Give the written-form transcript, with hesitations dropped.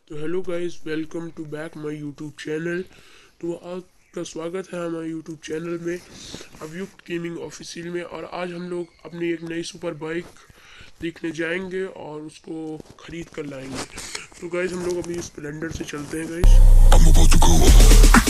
तो hello guys, welcome to back my YouTube channel. तो आपका स्वागत है हमारे यूट्यूब चैनल में अवयुक्त गेमिंग ऑफिशियल में। और आज हम लोग अपनी एक नई सुपर बाइक देखने जाएंगे और उसको खरीद कर लाएंगे। तो गाइस हम लोग अभी स्प्लेंडर से चलते हैं गाइस।